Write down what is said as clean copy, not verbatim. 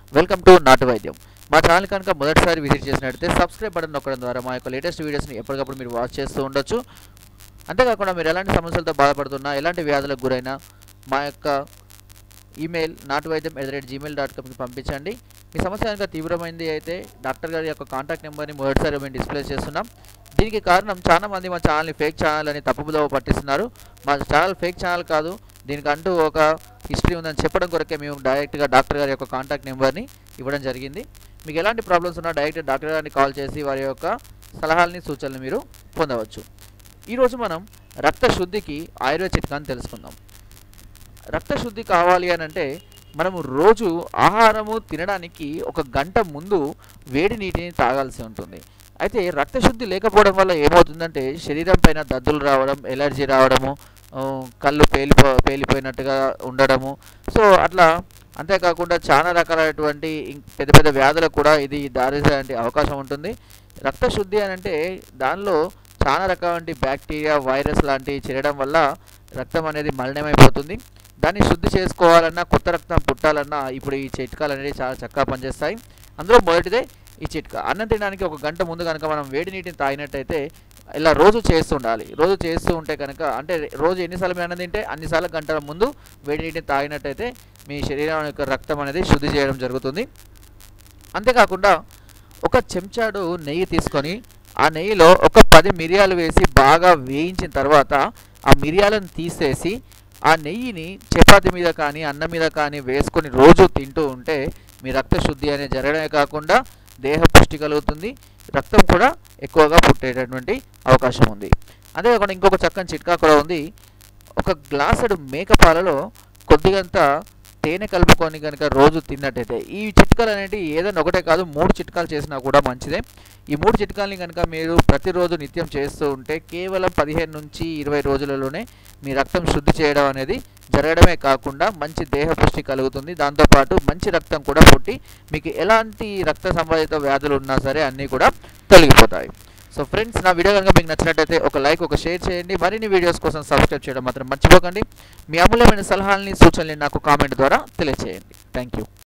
Welcome to నాటు వైద్యం. మా ఛానల్ కనుక మొదటిసారి విజిట్ చేసినట్లయితే సబ్స్క్రైబ్ బటన్ నొక్కడం ద్వారా మా యొక్క లేటెస్ట్ వీడియోస్ని ఎప్పటికప్పుడు మీరు వాచ్ చేస్తూ ఉండొచ్చు. అంతేకాకుండా మీరు ఎలాంటి సమస్యలతో బాధపడుతున్నా, ఎలాంటి వ్యాధులకు గురైనా మా యొక్క ఈమెయిల్ natuvaidhyam@gmail.comకి పంపించండి. మీ సమస్య కనుక తీవ్రమైంది అయితే డాక్టర్ గారి యొక్క కాంటాక్ట్ నెంబర్ని మొదటిసారి మేము డిస్ప్లే చేస్తున్నాం. దీనికి కారణం చాలామంది మా ఛానల్ని ఫేక్ ఛానల్ అని తప్పుదోవ పట్టిస్తున్నారు. మా ఛానల్ ఫేక్ ఛానల్ కాదు, దీనికంటూ ఒక హిస్టరీ ఉందని చెప్పడం కొరకే మేము డైరెక్ట్గా డాక్టర్ గారి యొక్క కాంటాక్ట్ నెంబర్ని ఇవ్వడం జరిగింది. మీకు ఎలాంటి ప్రాబ్లమ్స్ ఉన్నా డైరెక్ట్ డాక్టర్ గారిని కాల్ చేసి వారి యొక్క సలహాలని సూచనలు మీరు పొందవచ్చు. ఈరోజు మనం రక్త శుద్ధికి ఆయుర్వేద చిట్కాని తెలుసుకుందాం. రక్త శుద్ధి కావాలి అని అంటే మనము రోజు ఆహారము తినడానికి ఒక గంట ముందు వేడి నీటిని తాగాల్సి ఉంటుంది. అయితే రక్త శుద్ధి లేకపోవడం వల్ల ఏమవుతుందంటే శరీరం పైన దద్దులు రావడం, ఎలర్జీ రావడము, కళ్ళు పేలిపోయినట్టుగా ఉండడము, సో అట్లా. అంతేకాకుండా చాలా రకాలైనటువంటి పెద్ద పెద్ద వ్యాధులకు కూడా ఇది దారితీసే అవకాశం ఉంటుంది. రక్త శుద్ధి అని అంటే దానిలో చాలా రకాల బ్యాక్టీరియా, వైరస్ లాంటివి చేరడం వల్ల రక్తం అనేది మలినమైపోతుంది. దాన్ని శుద్ధి చేసుకోవాలన్నా, కొత్త రక్తం పుట్టాలన్నా ఇప్పుడు ఈ చిట్కాలు అనేవి చాలా చక్కగా పనిచేస్తాయి. అందులో మొదటిదే ఈ చిట్కా. అన్నం తినడానికి ఒక గంట ముందు కనుక మనం వేడి నీటిని తాగినట్టయితే ఇలా రోజు చేస్తుండాలి. రోజు చేస్తూ ఉంటే కనుక, అంటే రోజు ఎన్నిసార్లు మీరు అన్నం తింటే అన్నిసార్లు గంటల ముందు వేడి నీటిని తాగినట్టయితే మీ శరీరం యొక్క రక్తం అనేది శుద్ధి చేయడం జరుగుతుంది. అంతేకాకుండా ఒక చెంచాడు నెయ్యి తీసుకొని ఆ నెయ్యిలో ఒక 10 మిరియాలు వేసి బాగా వేయించిన తర్వాత ఆ మిరియాలను తీసేసి ఆ నెయ్యిని చపాతీ మీద కానీ అన్నం మీద కానీ వేసుకొని రోజు తింటూ ఉంటే మీ రక్త శుద్ధి అనేది జరగడమే కాకుండా దేహ పుష్టి కలుగుతుంది, రక్తం కూడా ఎక్కువగా పుట్టేటటువంటి అవకాశం ఉంది. అంతేకాకుండా ఇంకొక చక్కని చిట్కా కూడా ఉంది. ఒక గ్లాసుడు మేక పాలలో కొద్దిగంత తేనె కలుపుకొని కనుక రోజు తిన్నట్టయితే, ఈ చిట్కాలు అనేవి ఏదైనా ఒకటే కాదు, 3 చిట్కాలు చేసినా కూడా మంచిదే. ఈ 3 చిట్కాలని కనుక మీరు ప్రతిరోజు నిత్యం చేస్తూ ఉంటే కేవలం 15 నుంచి 20 రోజులలోనే మీ రక్తం శుద్ధి చేయడం అనేది జరగడమే కాకుండా మంచి దేహ పుష్టి కలుగుతుంది. దాంతోపాటు మంచి రక్తం కూడా పుట్టి మీకు ఎలాంటి రక్త సంబంధిత వ్యాధులు ఉన్నా సరే అన్నీ కూడా తొలగిపోతాయి. సో ఫ్రెండ్స్, నా వీడియో కనుక మీకు నచ్చినట్టయితే ఒక లైక్, ఒక షేర్ చేయండి. మరిన్ని వీడియోస్ కోసం సబ్స్క్రైబ్ చేయడం మాత్రం మర్చిపోకండి. మీ అమూల్యమైన సలహాలని, సూచనలు నాకు కామెంట్ ద్వారా తెలియజేయండి. Thank you.